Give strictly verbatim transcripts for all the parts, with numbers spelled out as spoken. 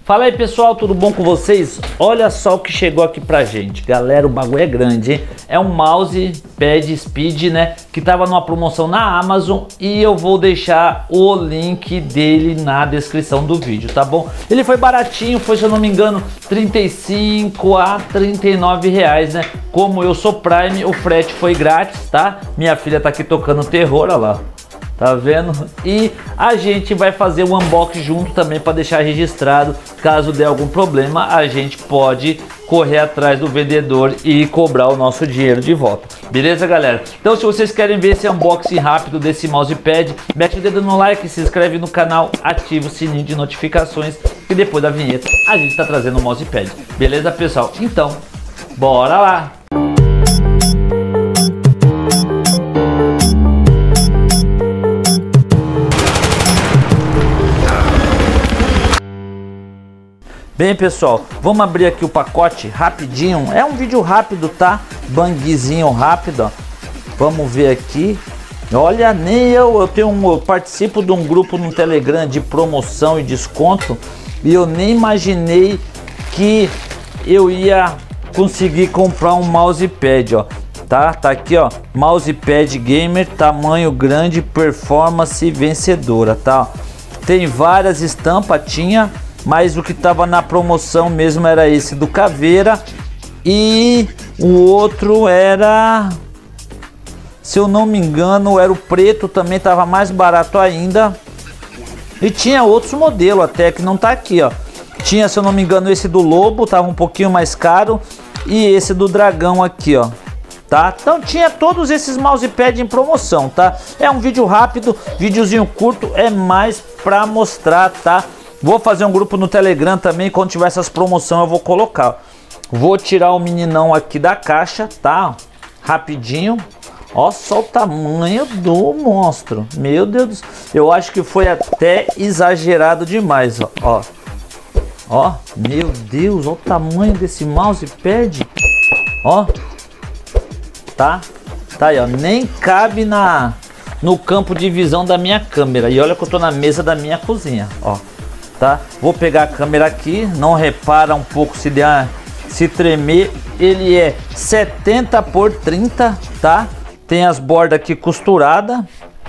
Fala aí pessoal, tudo bom com vocês? Olha só o que chegou aqui pra gente, galera, o bagulho é grande, hein? É um mousepad Speed, né, que tava numa promoção na Amazon e eu vou deixar o link dele na descrição do vídeo, tá bom? Ele foi baratinho, foi, se eu não me engano, trinta e cinco a trinta e nove reais, né? Como eu sou Prime, o frete foi grátis, tá? Minha filha tá aqui tocando terror, olha lá. Tá vendo? E a gente vai fazer o unboxing junto também para deixar registrado. Caso der algum problema, a gente pode correr atrás do vendedor e cobrar o nosso dinheiro de volta. Beleza, galera? Então, se vocês querem ver esse unboxing rápido desse mousepad, mete o dedo no like, se inscreve no canal, ativa o sininho de notificações e depois da vinheta a gente tá trazendo o mousepad. Beleza, pessoal? Então, bora lá! Bem pessoal, vamos abrir aqui o pacote rapidinho, é um vídeo rápido, tá? Bangzinho rápido, ó. Vamos ver aqui. Olha, nem eu, eu tenho um, eu participo de um grupo no Telegram de promoção e desconto e eu nem imaginei que eu ia conseguir comprar um mousepad, ó. Tá, tá aqui, ó, mousepad gamer, tamanho grande, performance vencedora, tá? Tem várias estampas, tinha, mas o que tava na promoção mesmo era esse do Caveira e o outro era, se eu não me engano, era o preto, também tava mais barato ainda. E tinha outros modelos até que não tá aqui, ó. Tinha, se eu não me engano, esse do Lobo, tava um pouquinho mais caro, e esse do Dragão aqui, ó. Tá? Então tinha todos esses mousepad em promoção, tá? É um vídeo rápido, videozinho curto, é mais pra mostrar, tá? Vou fazer um grupo no Telegram também, quando tiver essas promoções eu vou colocar. Vou tirar o meninão aqui da caixa, tá? Rapidinho. Olha só o tamanho do monstro. Meu Deus do céu. Eu acho que foi até exagerado demais, ó. Ó, ó, meu Deus, olha o tamanho desse mousepad. Ó. Tá? Tá aí, ó. Nem cabe na, no campo de visão da minha câmera. E olha que eu tô na mesa da minha cozinha, ó. Tá? Vou pegar a câmera aqui, não repara um pouco se der, se tremer. Ele é setenta por trinta, tá? Tem as bordas aqui costuradas,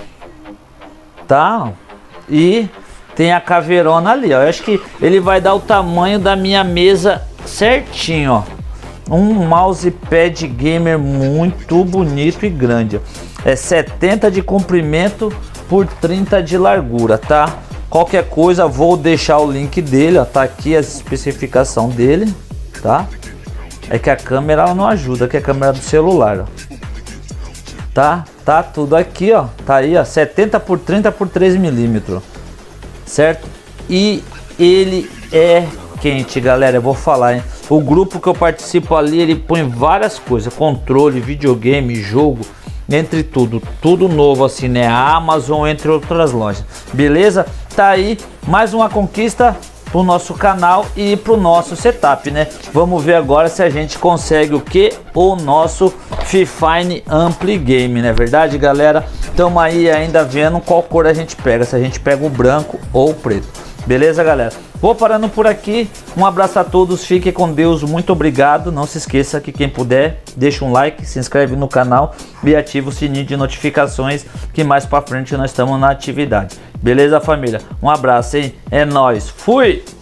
tá? E tem a caveirona ali, ó. Eu acho que ele vai dar o tamanho da minha mesa certinho, ó. Um mousepad gamer muito bonito e grande, ó. É setenta de comprimento por trinta de largura, tá? Qualquer coisa, vou deixar o link dele, ó, tá aqui a especificação dele, tá? É que a câmera ela não ajuda, que é a câmera do celular, ó. Tá? Tá tudo aqui, ó. Tá aí, ó, setenta por trinta por três milímetros, certo? E ele é quente, galera, eu vou falar, hein? O grupo que eu participo ali, ele põe várias coisas, controle, videogame, jogo, entre tudo, tudo novo assim, né? A Amazon, entre outras lojas, beleza? Tá aí mais uma conquista pro nosso canal e pro nosso setup, né? Vamos ver agora se a gente consegue o que? O nosso Fifine Ampli Game, não é verdade, galera? Estamos aí ainda vendo qual cor a gente pega, se a gente pega o branco ou o preto, beleza, galera? Vou parando por aqui, um abraço a todos, fiquem com Deus, muito obrigado. Não se esqueça que quem puder, deixa um like, se inscreve no canal e ativa o sininho de notificações, que mais pra frente nós estamos na atividade. Beleza, família? Um abraço, hein? É nóis, fui!